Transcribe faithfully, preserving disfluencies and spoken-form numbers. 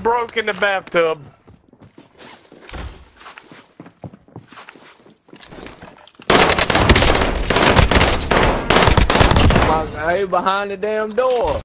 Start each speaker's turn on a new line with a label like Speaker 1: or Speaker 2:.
Speaker 1: broke in the bathtub. Hey, behind the damn door.